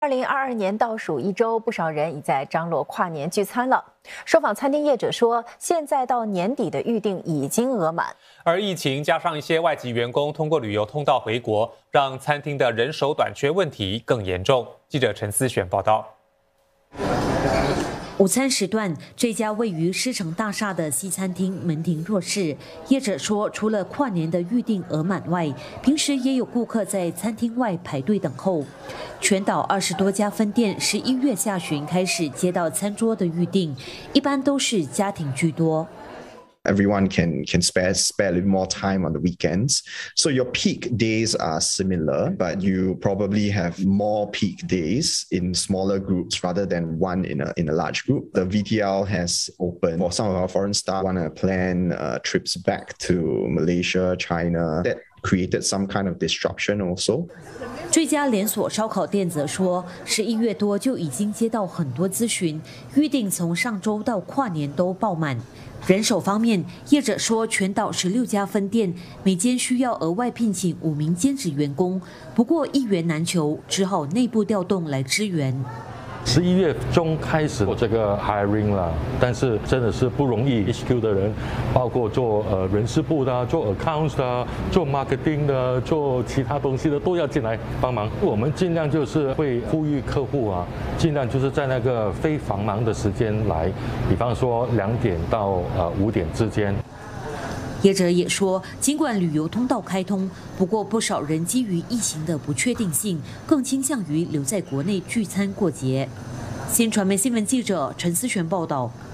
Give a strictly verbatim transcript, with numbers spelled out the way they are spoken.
二零二二年倒数一周，不少人已在张罗跨年聚餐了。受访餐厅业者说，现在到年底的预订已经额满。 而疫情加上一些外籍员工通过旅游通道回国，让餐厅的人手短缺问题更严重。记者陈思璇报道。 午餐时段，这家位于狮城大厦的西餐厅门庭若市。业者说，除了跨年的预订额满外，平时也有顾客在餐厅外排队等候。全岛二十多家分店，十一月下旬开始接到餐桌的预订，一般都是家庭居多。 Everyone can can spare spare a little more time on the weekends. So your peak days are similar, but you probably have more peak days in smaller groups rather than one in a in a large group. The V T L has opened for some of our foreign staff want to plan uh, trips back to Malaysia, China. That created some kind of disruption also. 这家连锁烧烤店则说，十一月多就已经接到很多咨询，预定从上周到跨年都爆满。人手方面，业者说，全岛十六家分店，每间需要额外聘请五名兼职员工，不过一员难求，只好内部调动来支援。 十一月中开始做这个 hiring 了，但是真的是不容易。H Q 的人，包括做呃人事部的、做 accounts 的、做 marketing 的、做其他东西的，都要进来帮忙。我们尽量就是会呼吁客户啊，尽量就是在那个非繁忙的时间来，比方说两点到呃五点之间。 业者也说，尽管旅游通道开通，不过不少人基于疫情的不确定性，更倾向于留在国内聚餐过节。新传媒新闻记者陈思璇报道。